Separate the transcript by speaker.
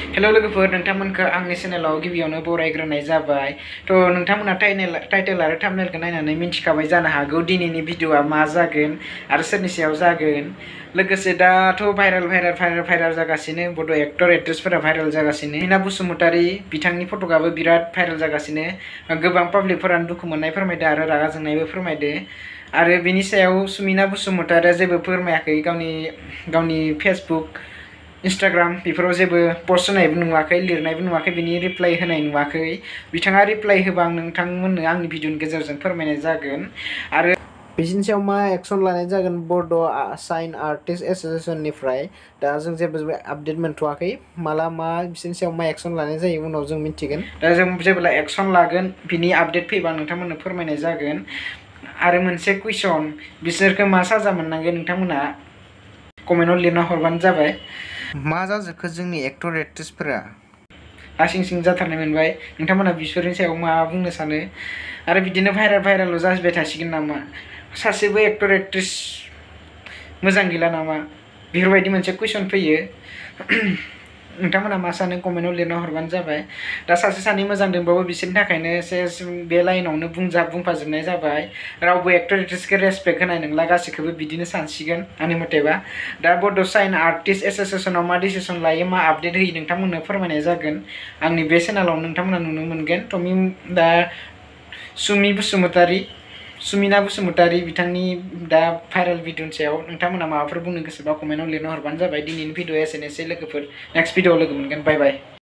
Speaker 1: Hello लोगोफोर नोंथांमोनखौ आंनि चेनेलाव गिबियावनो बरायग्रोनाय जाबाय। थ' नोंथांमोना टाइटेल आरो थाम्बनेलखौ नायनानै मिन्थिखाबाय जानो हागौ दिनैनि भिडिअआ मा जागोन आरो सोरनि सायाव जागोन। लोगोसे दाथ' भाइरेल जागासिनो बड' एक्टर एक्ट्रेसफोरा भाइरेल जागासिनो। सुमिना बसुमतारी बिथांनि फट'आबो बिराद भाइरेल जागासिनो। गोबां पाब्लिकफोरानो दुखु मोननाय फोरमायदो आरो रागा जोंनायबो फोरमायदो। आरो बिनि सायाव सुमिना बसुमतारीया जेबो फोरमायाखै, गावनि फेसबुक इन्स्टाग्राम बेफोराव जेबो पस्ट होनायबो नुवाखै, लिरनायबो नुवाखै, बिनि रिप्लाइ होनाय नुवाखै। बिथाङा रिप्लाइ होबा आं नोंथांमोननो आंनि भिडिअनि गेजेरजों फोरमायनाय जागोन। आरो बिनि सायाव मा एक्सन लानाय जागोन बड' साइन आर्टिस्ट एस'सिएसननिफ्राय दा जों जेबो आपडेट मोनथ'वाखै। माला मा बिसोरनि सायाव मा एक्सन लानाय जायो उनाव जों मिन्थिगोन। दा जों जेब्ला एक्सन लागोन बिनि आपडेट फैबा नोंथांमोननो फोरमायनाय जागोन। आरो मोनसे कुइसन, बिसोरखौ मा साजा मोननांगोन नोंथांमोना कमेन्टआव लिरना हरबानो जाबाय। मा जाजोबखो जोंनि एक्टर एक्ट्रेसफोरा हासिं सिं जाथारनाय मोनबाय। नोंथांमोना बिसोरनि सायाव मा बुंनो सानो? आरो बिदिनो भाइरेल जाबाय थासिगोन नामा? सासेबो एक्टर एक्ट्रेस मोजां गैला नामा? बेफोरबायदि मोनसे कुइसन फैयो। नोंथांमोना मा सानो कमेन्टआव लिरना हरबानो जाबाय। दा सासे सानै मोजां दंबावो, बिसोरनि थाखायनो बे लाइनावनो बुंफाजोबनाय जाबाय। रावबो एक्टर एक्ट्रेसखौ रेसपेक्ट होनाय नंला, गासैखौबो बिदिनो सानसिगोन आंनि मथेबा। दा बड' साइन आर्टिस्ट एस'सिएसनाव मा डिसिसन लायो, मा आपडेट होयो नोंथांमोननो फोरमायनाय जागोन। आंनि बे चेनेलाव नोंथांमोना नुनो मोनगोन। दा सुमिना बसुमतारी बिथांनि दा भाइरेल भिडिअनि सायाव नोंथांमोना माबाफोर बुंनो गोसोबा कमेन्टआव लिरना हरबानो जाबाय। दिनैनि भिडिअआ एसेनोसै लोगोफोर, नेक्स्ट भिडिअआव लोगो मोनगोन। बाय बाय।